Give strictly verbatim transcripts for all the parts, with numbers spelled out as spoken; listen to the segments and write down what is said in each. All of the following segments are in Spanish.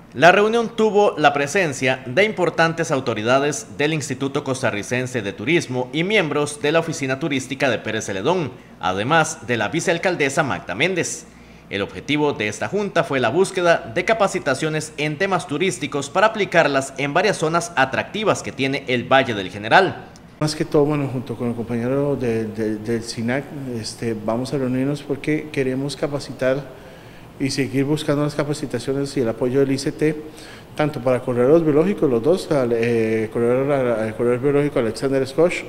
La reunión tuvo la presencia de importantes autoridades del Instituto Costarricense de Turismo y miembros de la Oficina Turística de Pérez Celedón, además de la vicealcaldesa Magda Méndez. El objetivo de esta junta fue la búsqueda de capacitaciones en temas turísticos para aplicarlas en varias zonas atractivas que tiene el Valle del General. Más que todo, bueno, junto con el compañero de, de, del SINAC, este, vamos a reunirnos porque queremos capacitar y seguir buscando las capacitaciones y el apoyo del I C T, tanto para corredores biológicos, los dos, el, eh, corredor, el corredor biológico Alexander Scotch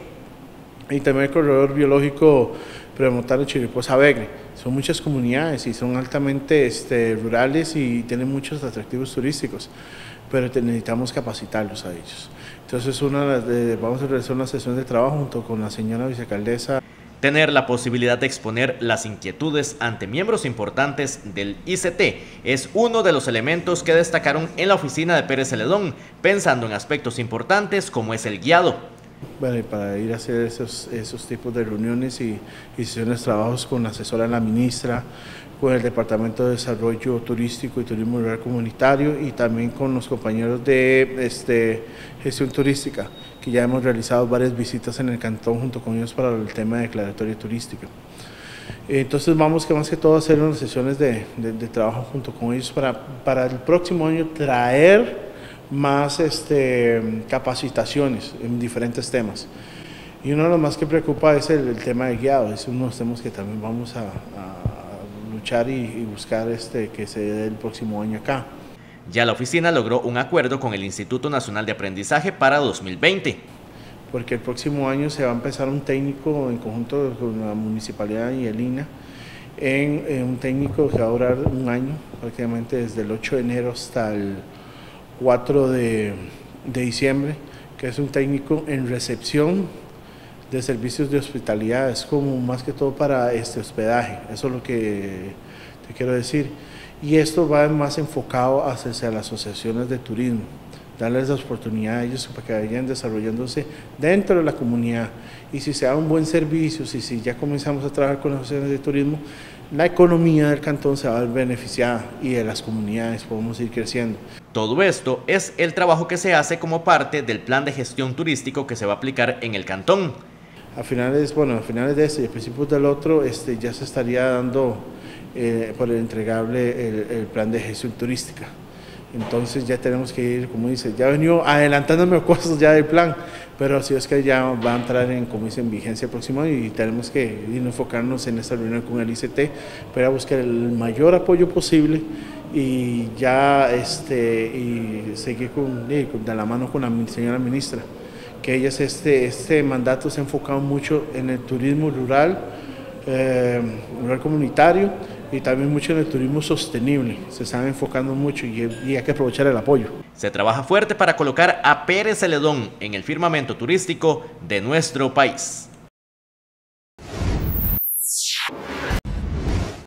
y también el corredor biológico Premontano Chiriposa Begre. Son muchas comunidades y son altamente este, rurales y tienen muchos atractivos turísticos, pero necesitamos capacitarlos a ellos. Entonces una de, vamos a realizar una sesión de trabajo junto con la señora vicealcaldesa. Tener la posibilidad de exponer las inquietudes ante miembros importantes del I C T es uno de los elementos que destacaron en la oficina de Pérez Celedón, pensando en aspectos importantes como es el guiado. Bueno, y para ir a hacer esos, esos tipos de reuniones y, y sesiones de trabajos con la asesora de la ministra, con el Departamento de Desarrollo Turístico y Turismo Rural Comunitario y también con los compañeros de este, gestión turística, que ya hemos realizado varias visitas en el cantón junto con ellos para el tema de declaratoria turística. Entonces vamos que más que todo a hacer unas sesiones de, de, de trabajo junto con ellos para, para el próximo año traer más este, capacitaciones en diferentes temas. Y uno de los más que preocupa es el, el tema de guiado, es uno de los temas que también vamos a, a luchar y, y buscar este, que se dé el próximo año acá. Ya la oficina logró un acuerdo con el Instituto Nacional de Aprendizaje para dos mil veinte. Porque el próximo año se va a empezar un técnico en conjunto con la municipalidad y el I N A, en, en un técnico que va a durar un año, prácticamente desde el ocho de enero hasta el cuatro de diciembre, que es un técnico en recepción de servicios de hospitalidad, es como más que todo para este hospedaje, eso es lo que te quiero decir. Y esto va más enfocado hacia las asociaciones de turismo, darles la oportunidad a ellos para que vayan desarrollándose dentro de la comunidad. Y si se da un buen servicio, si, si ya comenzamos a trabajar con las asociaciones de turismo, la economía del cantón se va a ver beneficiada y de las comunidades podemos ir creciendo. Todo esto es el trabajo que se hace como parte del plan de gestión turístico que se va a aplicar en el cantón. A finales, bueno, a finales de este y a principios del otro, este, ya se estaría dando eh, por el entregable el, el plan de gestión turística. Entonces ya tenemos que ir, como dice, ya he venido adelantándome cosas ya del plan, pero si es que ya va a entrar en, como dice, en vigencia próxima y tenemos que ir enfocarnos en esta reunión con el I C T para buscar el mayor apoyo posible y ya este, y seguir con, y de la mano con la señora ministra, que ellas este, este mandato se ha enfocado mucho en el turismo rural, eh, rural comunitario, y también mucho en el turismo sostenible, se están enfocando mucho y, y hay que aprovechar el apoyo. Se trabaja fuerte para colocar a Pérez Celedón en el firmamento turístico de nuestro país.